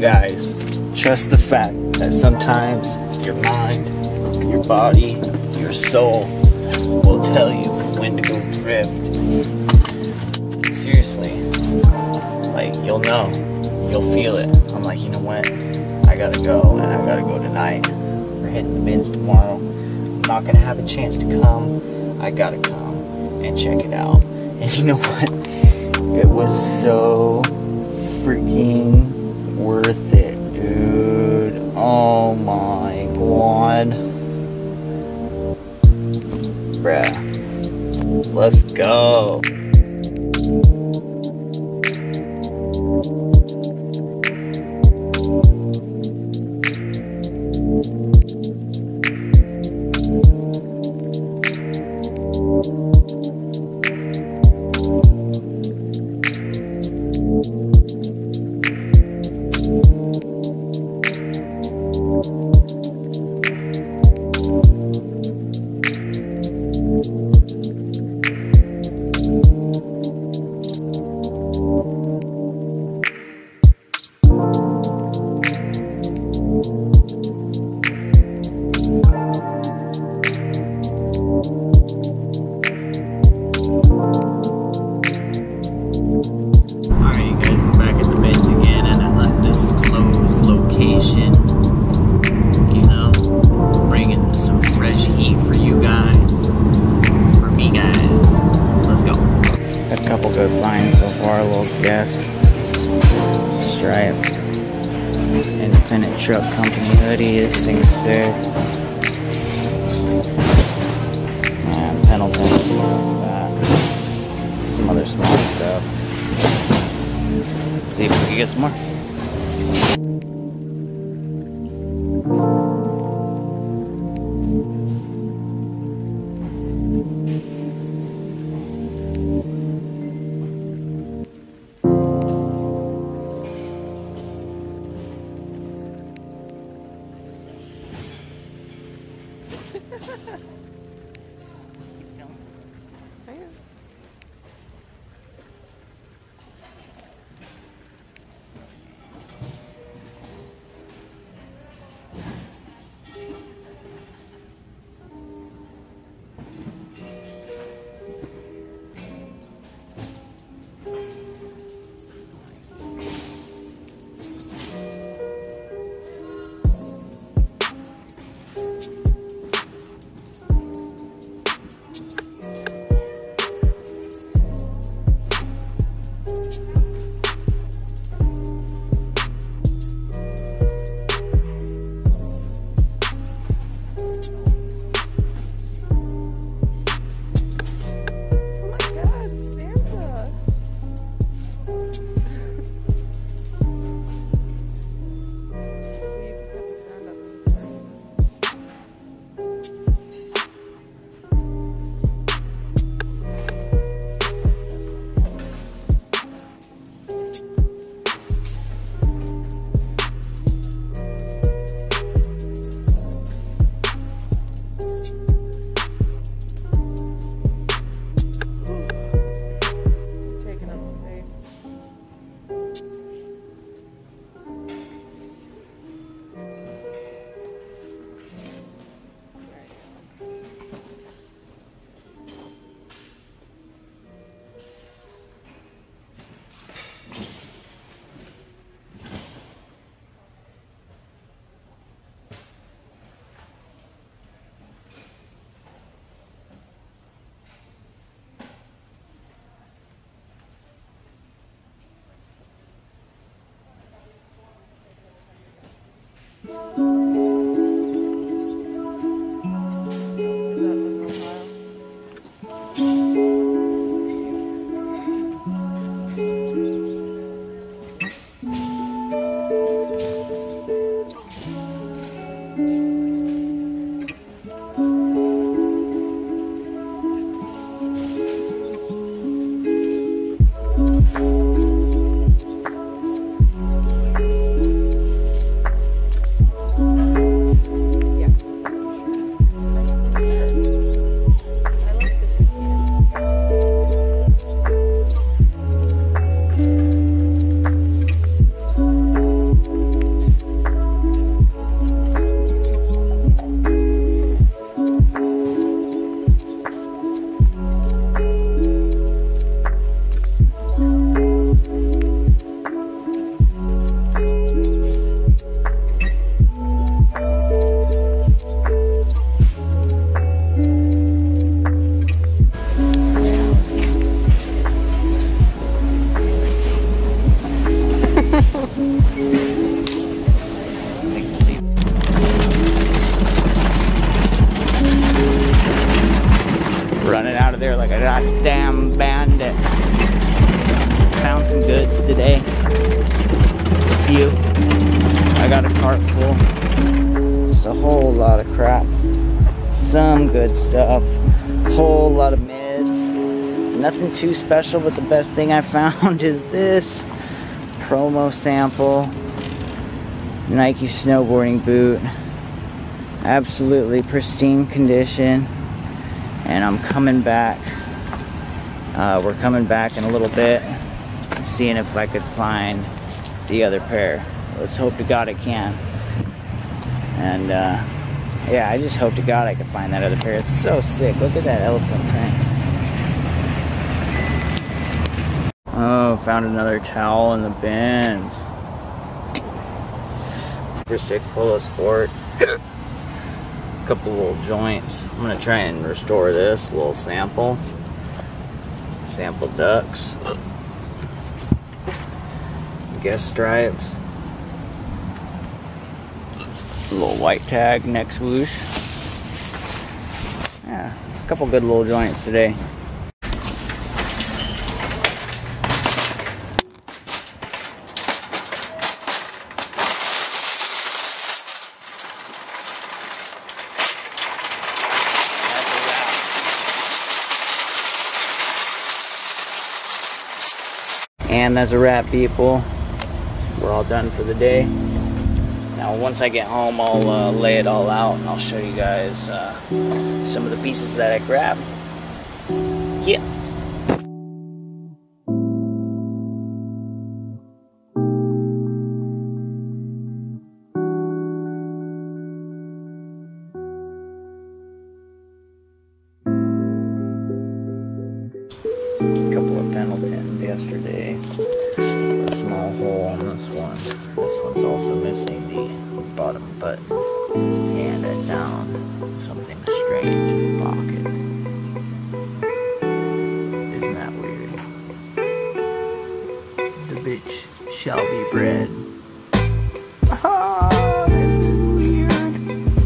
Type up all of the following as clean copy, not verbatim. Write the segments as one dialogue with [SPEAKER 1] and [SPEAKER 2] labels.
[SPEAKER 1] guys, trust the fact that sometimes your mind, your body, your soul will tell you when to go thrift. Seriously, like, you'll know, you'll feel it. I'm like, you know what, I gotta go, and I gotta go tonight. We're hitting the bins tomorrow. I'm not gonna have a chance to come. I gotta come and check it out. And you know what, it was so freaking worth it, dude. Oh my god. Bruh, let's go. Good finds so far, a little guess. Stripe. Independent Truck Company hoodie. This thing's sick. And Pendleton. Some other small stuff. See if we can get some more. a goddamn bandit. Found some goods today. A few. I got a cart full. Just a whole lot of crap. Some good stuff. Whole lot of mids. Nothing too special, but the best thing I found is this promo sample Nike snowboarding boot. Absolutely pristine condition. And I'm coming back. We're coming back in a little bit, seeing if I could find the other pair. Let's hope to God I can. And yeah, I just hope to God I can find that other pair. It's so sick. Look at that elephant print. Oh, found another towel in the bins. Super sick Polo Sport. Couple little joints. I'm gonna try and restore this little sample ducks, guest stripes, a little white tag neck swoosh. Yeah, a couple good little joints today. And that's a wrap, people. We're all done for the day. Now once I get home, I'll lay it all out and I'll show you guys some of the pieces that I grabbed. Yeah. Couple of Pendletons yesterday. A small hole on this one. This one's also missing the bottom button. And I found something strange in the pocket. Isn't that weird? The bitch shall be bred. Ah, this is weird.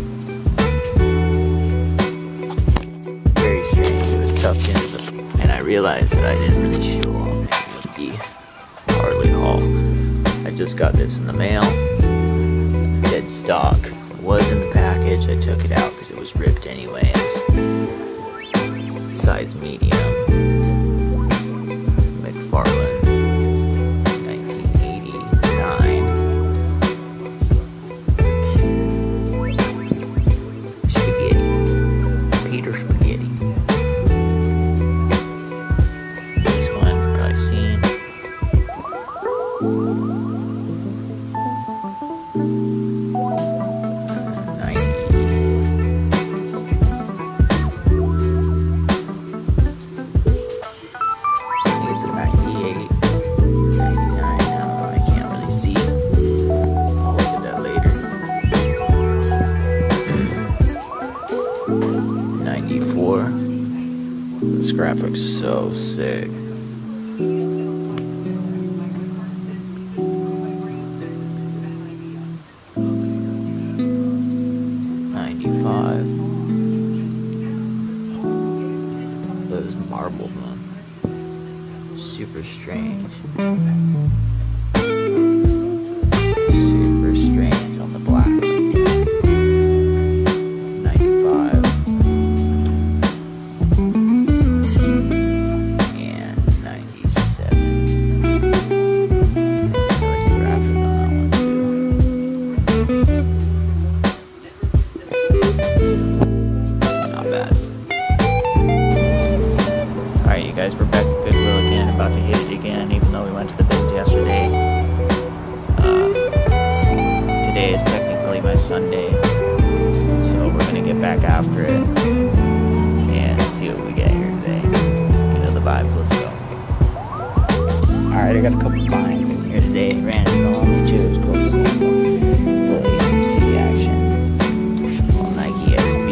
[SPEAKER 1] Very strange. It was tucked into the... And I realized that I didn't really show off with the Harley haul. I just got this in the mail. Dead stock. It was in the package. I took it out because it was ripped anyways. Size medium. McFarlane. 1989. Spaghetti. Peter Spaghetti. This graphic's so sick. Those marbled one. Super strange. Super strange on the black like that. 95. And 97. I like the graphic on that one too. Not bad. Alright, you guys, we're back at Goodwill again, about to hit it again, even though we went to the bins yesterday. Today is technically my Sunday, so we're gonna get back after it and see what we get here today. You know the vibe, let's go. Alright, I got a couple finds in here today. Ran into the Homie too, it's cool to see them. Little ACG action. Little Nike SB.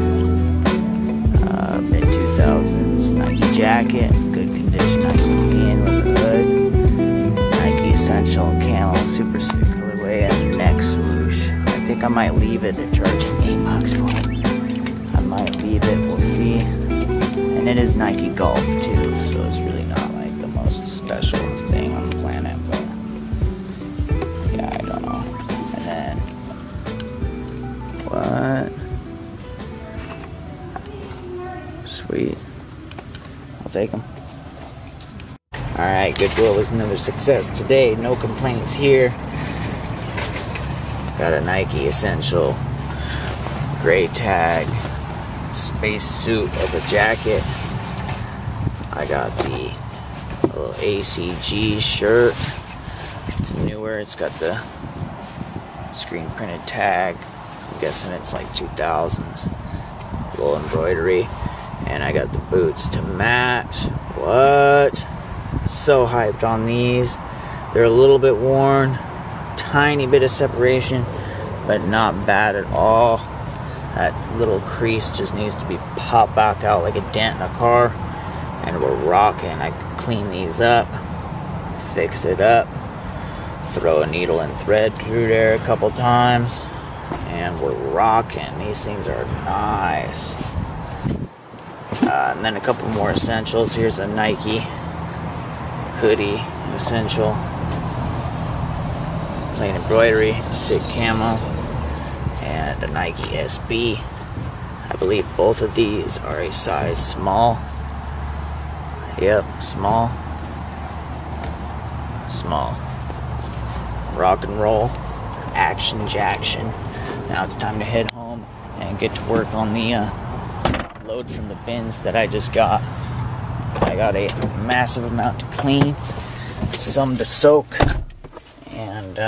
[SPEAKER 1] Mid-2000s Nike jacket, good condition, nice and clean with the hood. Nike Essential Camo, super sick colorway, and neck swoosh. I think I might leave it. They're charging $8 for it. I might leave it, we'll see. And And it is Nike Golf too, so it's really not like the most special thing on the planet, but yeah, I don't know. And then, what? Sweet. I'll take them. Alright, Goodwill was another success today. No complaints here. Got a Nike Essential gray tag space suit of a jacket. I got the little ACG shirt. It's newer. It's got the screen printed tag. I'm guessing it's like 2000s. Little embroidery. And I got the boots to match. What? So hyped on these. They're a little bit worn. Tiny bit of separation, but not bad at all. That little crease just needs to be popped back out like a dent in a car, and we're rocking. I can clean these up, fix it up, throw a needle and thread through there a couple times, and we're rocking. These things are nice. And then a couple more essentials. Here's a Nike hoodie essential, plain embroidery, sick camo, and a Nike SB. I believe both of these are a size small. Yep, small. Small. Rock and roll. Action jackson. Now it's time to head home and get to work on the load from the bins that I just got. I got a massive amount to clean, some to soak, and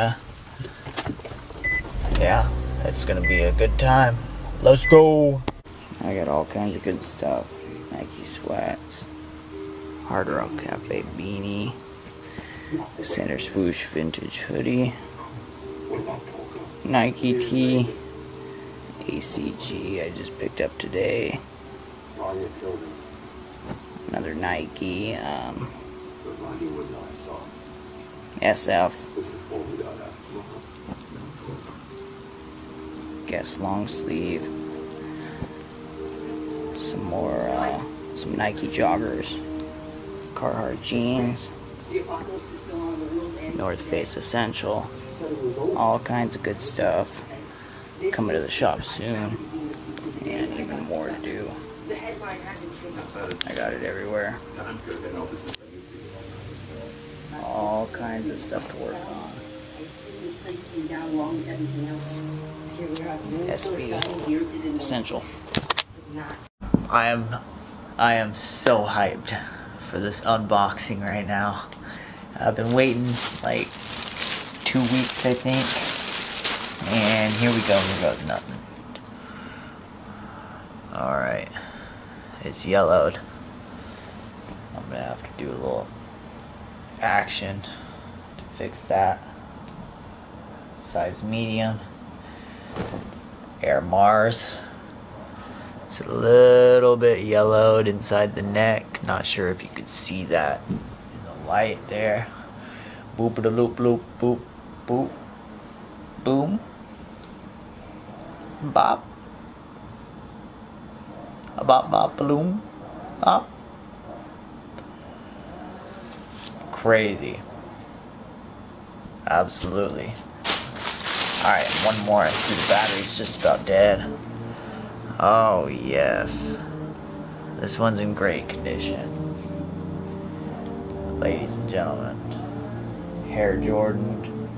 [SPEAKER 1] yeah, it's gonna be a good time. Let's go. I got all kinds of good stuff. Nike sweats, Hard Rock Cafe beanie, Center Swoosh vintage hoodie, Nike tee, ACG I just picked up today, another Nike SF, Guess long sleeve, some more some Nike joggers, Carhartt jeans, North Face essential, all kinds of good stuff coming to the shop soon, and even more to do. I got it everywhere. All kinds of stuff to work on. SB essential. I am so hyped for this unboxing right now. I've been waiting like 2 weeks, I think, and here we go. Nothing. All right, it's yellowed. I'm gonna have to do a little action to fix that. Size medium. Air Mars. It's a little bit yellowed inside the neck. Not sure if you could see that in the light there. Boop a loop loop boop boop boom bop a bop bop balloon bop. Crazy. Absolutely. Alright, one more. I see the battery's just about dead. Oh yes. This one's in great condition. Ladies and gentlemen. Hare Jordan.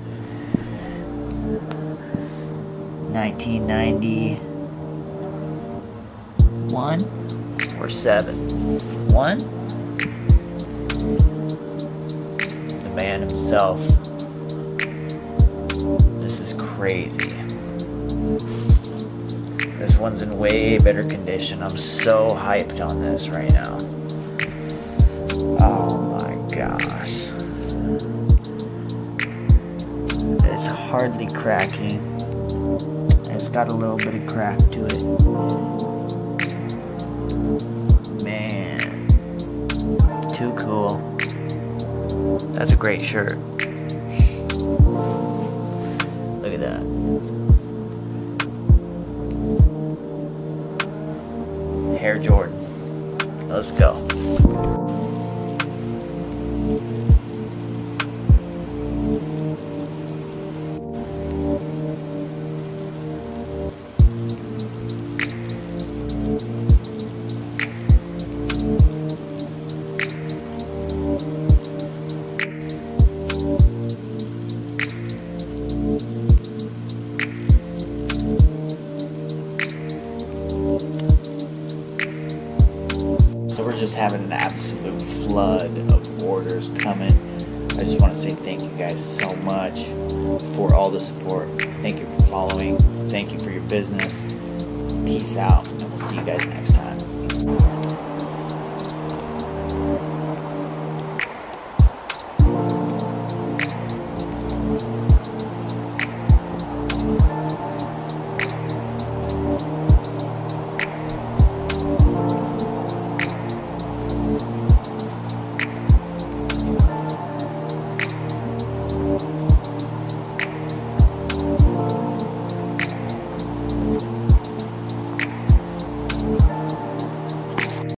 [SPEAKER 1] 1991 or 7? 1? The man himself. This is crazy. This one's in way better condition. I'm so hyped on this right now. Oh my gosh. It's hardly cracking. It's got a little bit of crack to it. Man. Too cool. That's a great shirt. Look at that. Hare Jordan. Let's go. So we're just having an absolute flood of orders coming. I just want to say thank you guys so much for all the support. Thank you for following. Thank you for your business. Peace out, and we'll see you guys next time.